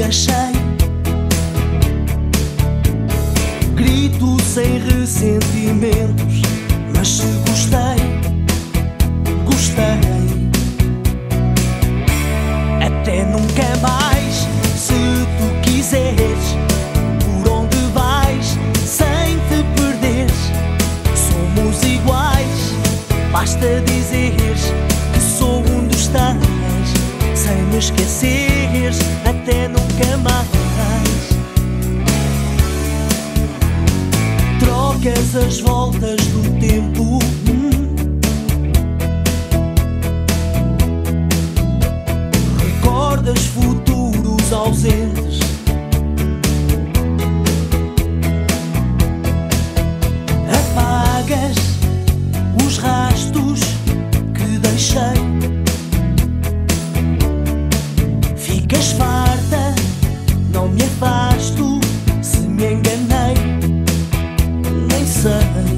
achei. Grito sem ressentimentos, mas se gostei, gostei. Até nunca mais, se tu quiseres, por onde vais, sem te perderes. Somos iguais, basta dizeres que sou um dos tais, sem me esqueceres, até nunca mais. Trocas as voltas do tempo, recordas futuros ausentes. Apagas os rastros que deixei. Ficas farta, não me afasto. Se me enganei, nem sei.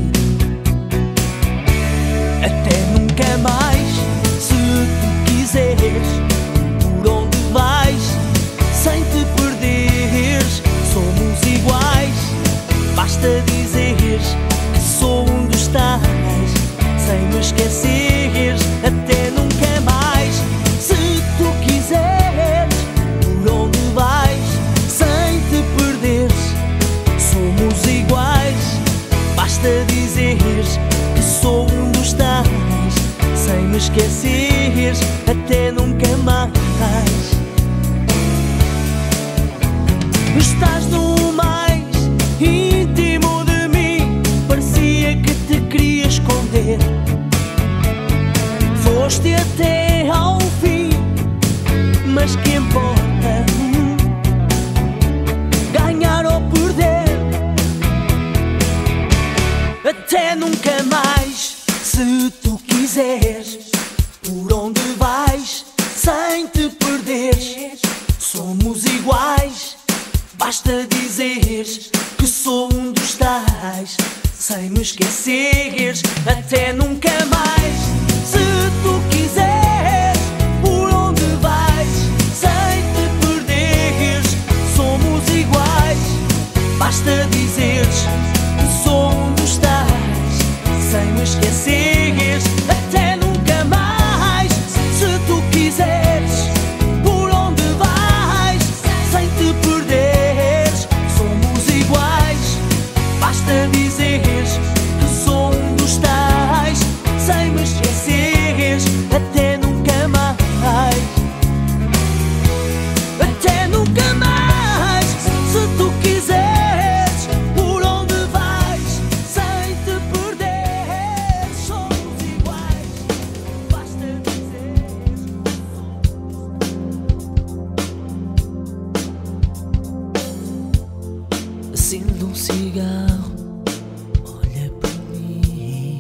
Até nunca mais, se tu quiseres, por onde vais, sem te perderes. Somos iguais, basta dizeres que sou um dos tais, sem me esqueceres, até nunca mais. Se tu quiseres, por onde vais, sem te perderes. Somos iguais, basta dizeres que sou um dos tais, sem me esqueceres, até nunca mais. Estás no mais íntimo de mim, parecia que te queria esconder. Foste até ao fim, mas que importa ganhar ou perder? Até nunca mais, se tu quiseres, por onde vais, sem te perderes. Somos iguais, basta dizeres que sou um dos tais, sem me esqueceres, até nunca mais. Se tu quiseres, por onde vais, sem te perderes. Somos iguais, basta dizeres que sou um dos tais, sem me esqueceres, até nunca mais. Se tu quiseres, por onde vais, sem te perderes. Somos iguais, basta dizeres que sou um dos tais, sem me esqueceres, até nunca mais. Até nunca mais, se tu quiseres, por onde vais, sem te perder. Somos iguais, basta dizeres. Acende um cigarro, olha para mim.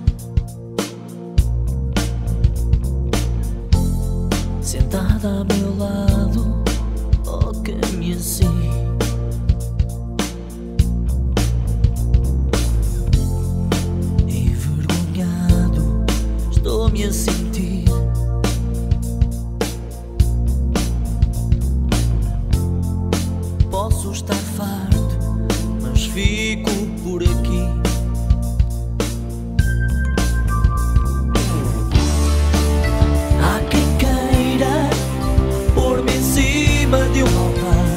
Sentada ao meu lado, toca-me assim. Envergonhado, estou-me a sentir. Posso estar farto, mas fico por aqui. Há quem queira pôr-me em cima de um altar.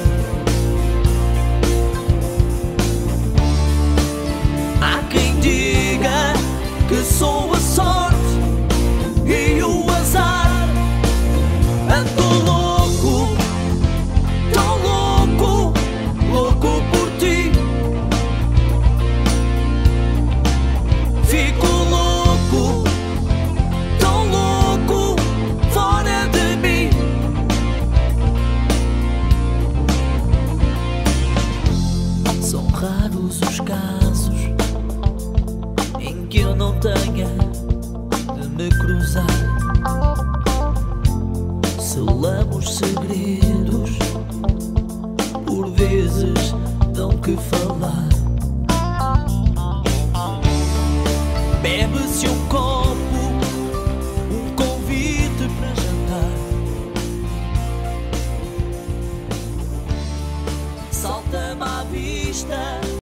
Há quem diga que sou a sorte e o azar. Ando louco, tão louco, louco por ti. Fico louco, tão louco, fora de mim. São raros os casos em que eu não tenha de me cruzar. Selamos segredos, por vezes dão que falar.